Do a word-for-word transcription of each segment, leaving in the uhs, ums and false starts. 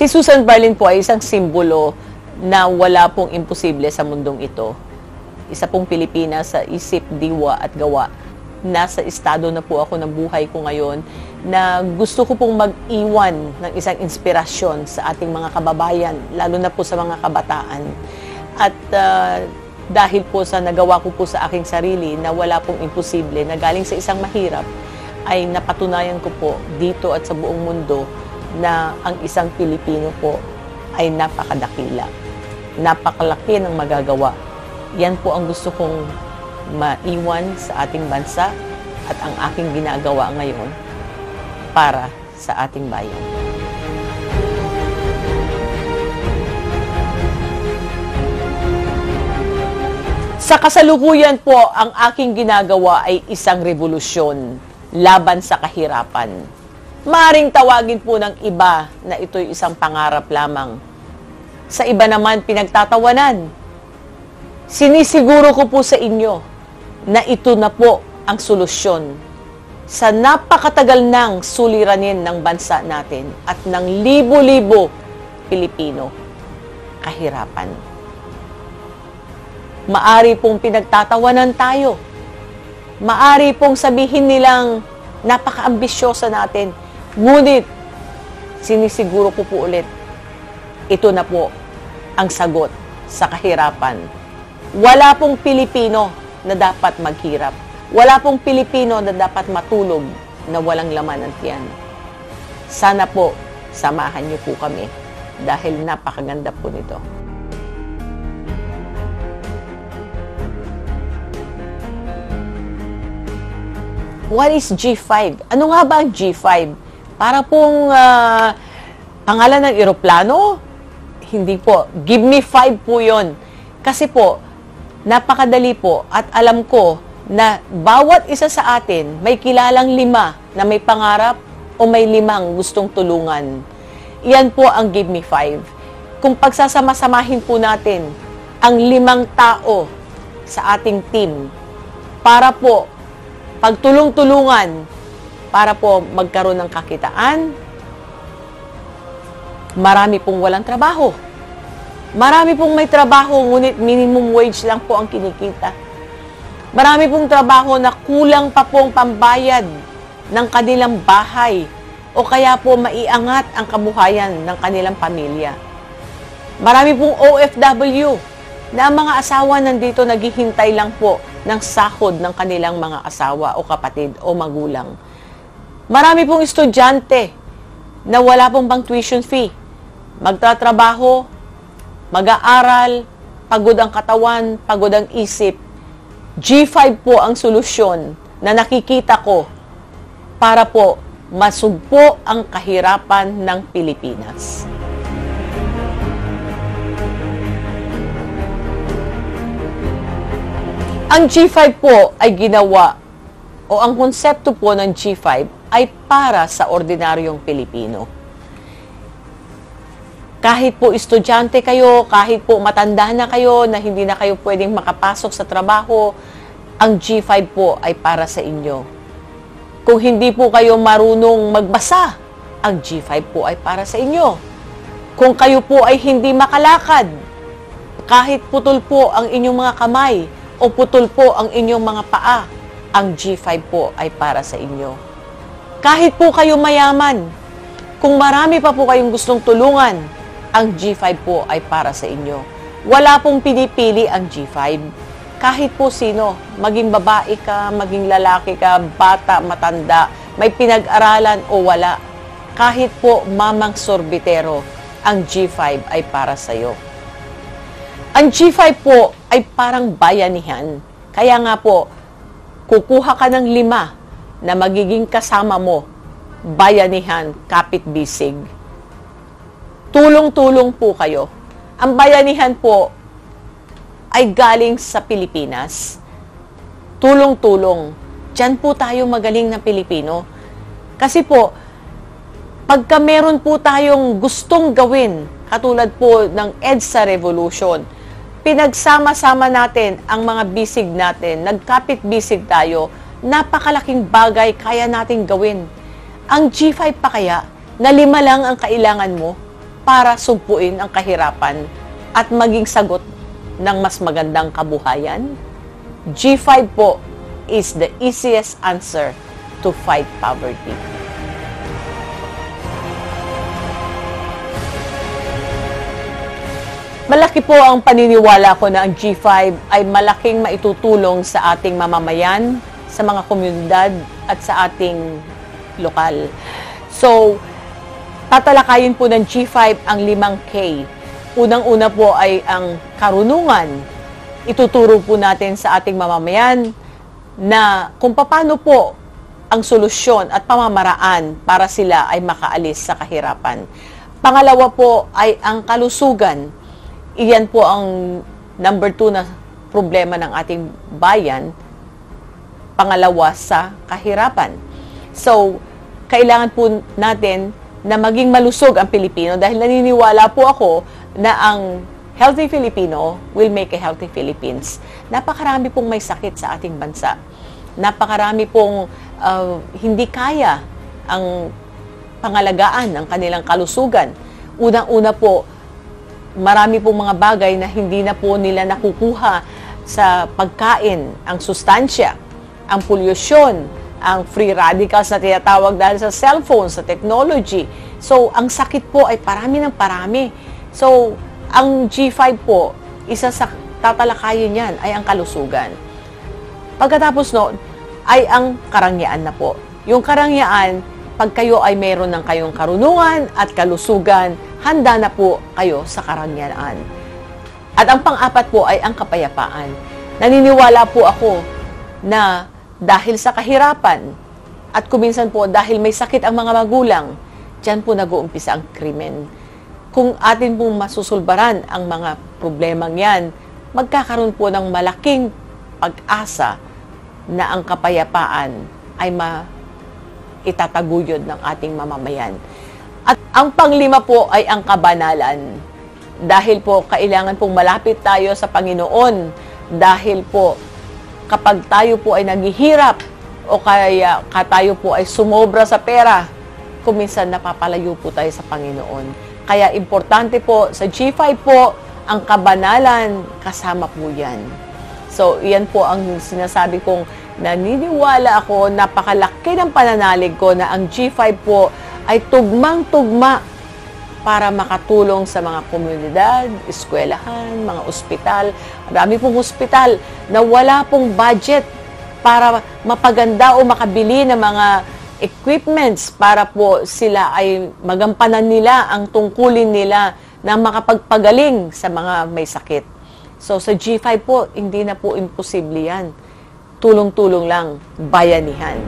Si Susan Barlin po ay isang simbolo na wala pong imposible sa mundong ito. Isa pong Pilipina sa isip, diwa at gawa. Nasa estado na po ako ng buhay ko ngayon na gusto ko pong mag-iwan ng isang inspirasyon sa ating mga kababayan, lalo na po sa mga kabataan. At uh, dahil po sa nagawa ko po sa aking sarili na wala pong imposible, na galing sa isang mahirap, ay napatunayan ko po dito at sa buong mundo na ang isang Pilipino po ay napakadakila. Napakalaki ng magagawa. Yan po ang gusto kong maiwan sa ating bansa at ang aking ginagawa ngayon para sa ating bayan. Sa kasalukuyan po, ang aking ginagawa ay isang revolusyon laban sa kahirapan. Maaring tawagin po ng iba na ito'y isang pangarap lamang. Sa iba naman, pinagtatawanan. Sinisiguro ko po sa inyo na ito na po ang solusyon sa napakatagal ng suliranin ng bansa natin at ng libo-libo Pilipino, kahirapan. Maari pong pinagtatawanan tayo. Maari pong sabihin nilang napaka-ambisyosa natin. Ngunit, sinisiguro ko po ulit, ito na po ang sagot sa kahirapan. Wala pong Pilipino na dapat maghirap. Wala pong Pilipino na dapat matulog na walang laman ng tiyan. Sana po, samahan niyo po kami dahil napakaganda po nito. What is G five? Ano nga ba ang G five? Para pong uh, pangalan ng eroplano? Hindi po. Give me five po yun. Kasi po, napakadali po at alam ko na bawat isa sa atin may kilalang lima na may pangarap o may limang gustong tulungan. Iyan po ang Give Me Five. Kung pagsasama-samahin po natin ang limang tao sa ating team para po pagtulong-tulungan, para po magkaroon ng kakitaan, marami pong walang trabaho. Marami pong may trabaho, ngunit minimum wage lang po ang kinikita. Marami pong trabaho na kulang pa pong pambayad ng kanilang bahay o kaya po maiangat ang kabuhayan ng kanilang pamilya. Marami pong O F W na ang mga asawa nandito naghihintay lang po ng sahod ng kanilang mga asawa o kapatid o magulang. Marami pong estudyante na wala pong pang tuition fee. Magtatrabaho, mag-aaral, pagod ang katawan, pagod ang isip. G five po ang solusyon na nakikita ko para po masugpo ang kahirapan ng Pilipinas. Ang G five po ay ginawa o ang konsepto po ng G five ay para sa ordinaryong Pilipino. Kahit po estudyante kayo, kahit po matanda na kayo na hindi na kayo pwedeng makapasok sa trabaho, ang G five po ay para sa inyo. Kung hindi po kayo marunong magbasa, ang G five po ay para sa inyo. Kung kayo po ay hindi makalakad, kahit putol po ang inyong mga kamay o putol po ang inyong mga paa, ang G five po ay para sa inyo. Kahit po kayo mayaman, kung marami pa po kayong gustong tulungan, ang G five po ay para sa inyo. Wala pong pinipili ang G five. Kahit po sino, maging babae ka, maging lalaki ka, bata, matanda, may pinag-aralan o wala, kahit po mamang sorbitero, ang G five ay para sa iyo. Ang G five po ay parang bayanihan. Kaya nga po, kukuha ka ng lima na magiging kasama mo, bayanihan, kapit-bisig. Tulong-tulong po kayo. Ang bayanihan po ay galing sa Pilipinas. Tulong-tulong. Diyan po tayo magaling na Pilipino. Kasi po, pagka meron po tayong gustong gawin, katulad po ng EDSA Revolution, pinagsama-sama natin ang mga bisig natin, nagkapit-bisig tayo, napakalaking bagay kaya nating gawin. Ang G five pa kaya, na lima lang ang kailangan mo, para sugpuin ang kahirapan at maging sagot ng mas magandang kabuhayan? G five po is the easiest answer to fight poverty. Malaki po ang paniniwala ko na ang G five ay malaking maitutulong sa ating mamamayan, sa mga komunidad at sa ating lokal. So, tatalakayin po ng G five ang limang K. Unang-una po ay ang karunungan. Ituturo po natin sa ating mamamayan na kung paano po ang solusyon at pamamaraan para sila ay makaalis sa kahirapan. Pangalawa po ay ang kalusugan. Iyan po ang number two na problema ng ating bayan. Pangalawa sa kahirapan. So, kailangan po natin na maging malusog ang Pilipino dahil naniniwala po ako na ang healthy Filipino will make a healthy Philippines. Napakarami pong may sakit sa ating bansa. Napakarami pong uh, hindi kaya ang pangalagaan ng kanilang kalusugan. Unang-una po, marami pong mga bagay na hindi na po nila nakukuha sa pagkain, ang sustansya, ang polusyon, ang free radicals na tinatawag dahil sa cellphone, sa technology. So, ang sakit po ay parami ng parami. So, ang G five po, isa sa tatalakayin yan ay ang kalusugan. Pagkatapos noon, ay ang karangyaan na po. Yung karangyaan, pag kayo ay mayroon ng kayong karunungan at kalusugan, handa na po kayo sa karangyaan. At ang pang-apat po ay ang kapayapaan. Naniniwala po ako na dahil sa kahirapan at kuminsan po dahil may sakit ang mga magulang, dyan po nag-uumpisa ang krimen. Kung atin pong masusulbaran ang mga problemang yan, magkakaroon po ng malaking pag-asa na ang kapayapaan ay maitataguyod ng ating mamamayan. At ang panglima po ay ang kabanalan. Dahil po kailangan pong malapit tayo sa Panginoon. Dahil po kapag tayo po ay naghihirap o kaya tayo po ay sumobra sa pera, kuminsan napapalayo po tayo sa Panginoon. Kaya importante po sa G five po, ang kabanalan, kasama po yan. So, iyan po ang sinasabi kong naniniwala ako, napakalaki ng pananalig ko na ang G five po ay tugmang-tugma para makatulong sa mga komunidad, eskwelahan, mga ospital. Marami pong ospital na wala pong budget para mapaganda o makabili ng mga equipments para po sila ay magampanan nila ang tungkulin nila na makapagpagaling sa mga may sakit. So sa G five po, hindi na po imposible yan. Tulong-tulong lang, bayanihan.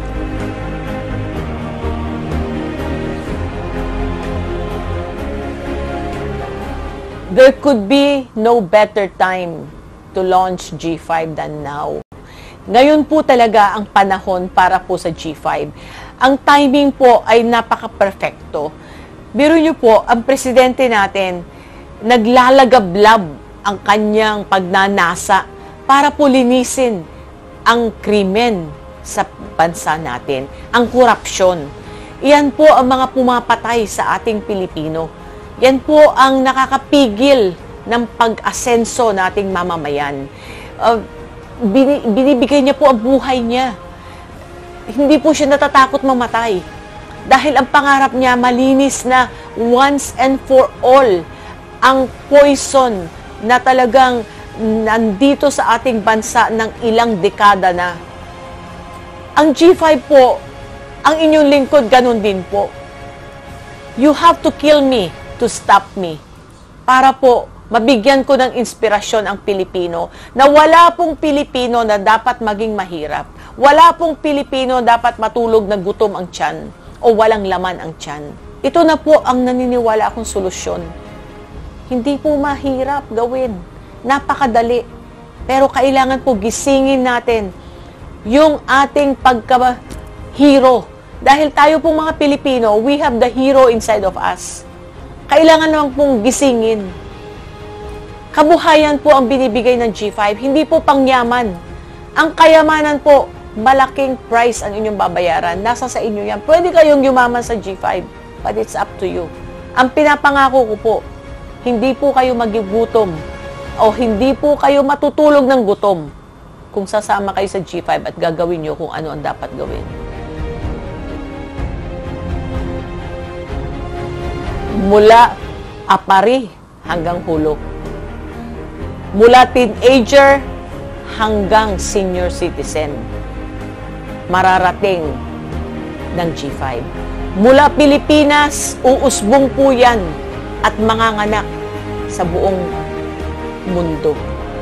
There could be no better time to launch G five than now. Ngayon po talaga ang panahon para po sa G five. Ang timing po ay napaka-perfecto. Biro niyo po, ang presidente natin, naglalagablab ang kanyang pagnanasa para po linisin ang krimen sa bansa natin, ang korupsyon. Iyan po ang mga pumapatay sa ating Pilipino. Yan po ang nakakapigil ng pag-asenso nating mamamayan. Uh, binibigay niya po ang buhay niya. Hindi po siya natatakot mamatay. Dahil ang pangarap niya malinis na once and for all ang poison na talagang nandito sa ating bansa ng ilang dekada na. Ang G five po, ang inyong lingkod, ganun din po. You have to kill me to stop me. Para po mabigyan ko ng inspirasyon ang Pilipino na wala pong Pilipino na dapat maging mahirap. Wala pong Pilipino dapat matulog na gutom ang tiyan o walang laman ang tiyan. Ito na po ang naniniwala akong solusyon. Hindi po mahirap gawin. Napakadali. Pero kailangan po gisingin natin yung ating pagka-hero. Dahil tayo pong mga Pilipino, we have the hero inside of us. Kailangan naman pong gisingin. Kabuhayan po ang binibigay ng G five, hindi po pangyaman. Ang kayamanan po, malaking price ang inyong babayaran. Nasa sa inyo yan. Pwede kayong yumaman sa G five, but it's up to you. Ang pinapangako ko po, hindi po kayo magigutom o hindi po kayo matutulog ng gutom kung sasama kayo sa G five at gagawin nyo kung ano ang dapat gawin. Mula apari hanggang hulog. Mula teenager hanggang senior citizen. Mararating ng G five. Mula Pilipinas, uusbong po yan at manganganak sa buong mundo.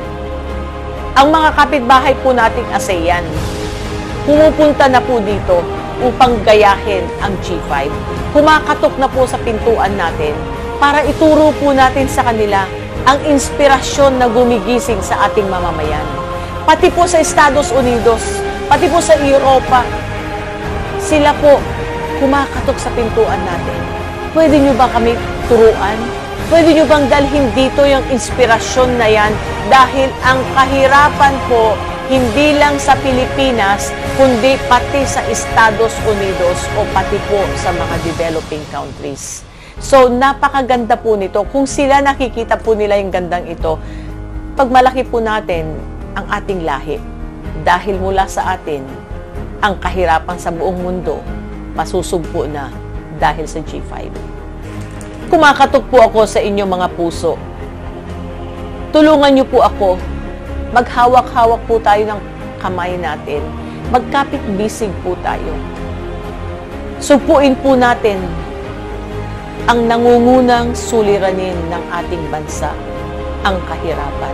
Ang mga kapitbahay po nating ASEAN, pumupunta na po dito upang gayahin ang G five. Kumakatok na po sa pintuan natin para ituro po natin sa kanila ang inspirasyon na gumigising sa ating mamamayan. Pati po sa Estados Unidos, pati po sa Europa, sila po kumakatok sa pintuan natin. Pwede nyo ba kami turuan? Pwede nyo bang dalhin dito yung inspirasyon na yan? Dahil ang kahirapan po, hindi lang sa Pilipinas, kundi pati sa Estados Unidos o pati po sa mga developing countries. So, napakaganda po nito. Kung sila nakikita po nila yung gandang ito, pagmalaki po natin ang ating lahi. Dahil mula sa atin, ang kahirapan sa buong mundo, masusugpo na dahil sa G five. Kumakatok po ako sa inyong mga puso. Tulungan niyo po ako. Maghawak-hawak po tayo ng kamay natin. Magkapit-bisig po tayo. Sugpuin po natin ang nangungunang suliranin ng ating bansa, ang kahirapan.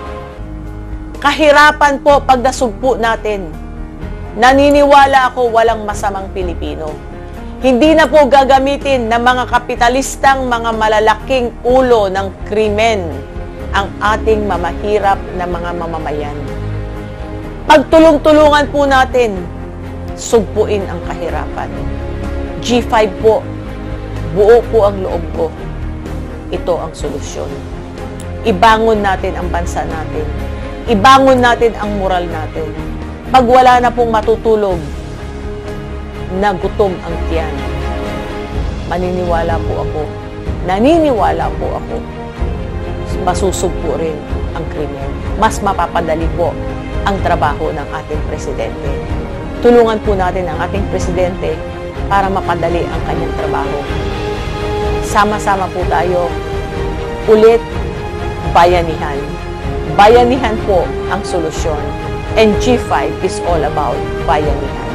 Kahirapan po pag nasugpo natin. Naniniwala ako walang masamang Pilipino. Hindi na po gagamitin ng mga kapitalistang mga malalaking ulo ng krimen ang ating mamahirap na mga mamamayan. Pagtulong-tulungan po natin, sugpuin ang kahirapan. G five po, buo po ang loob ko. Ito ang solusyon. Ibangon natin ang bansa natin. Ibangon natin ang moral natin. Pag wala na pong matutulog, na gutom ang tiyan, maniniwala po ako, naniniwala po ako, masusugpo rin ang krimen. Mas mapapadali po ang trabaho ng ating presidente. Tulungan po natin ang ating presidente para mapadali ang kanyang trabaho. Sama-sama po tayo, ulit, bayanihan. Bayanihan po ang solusyon. And G five is all about bayanihan.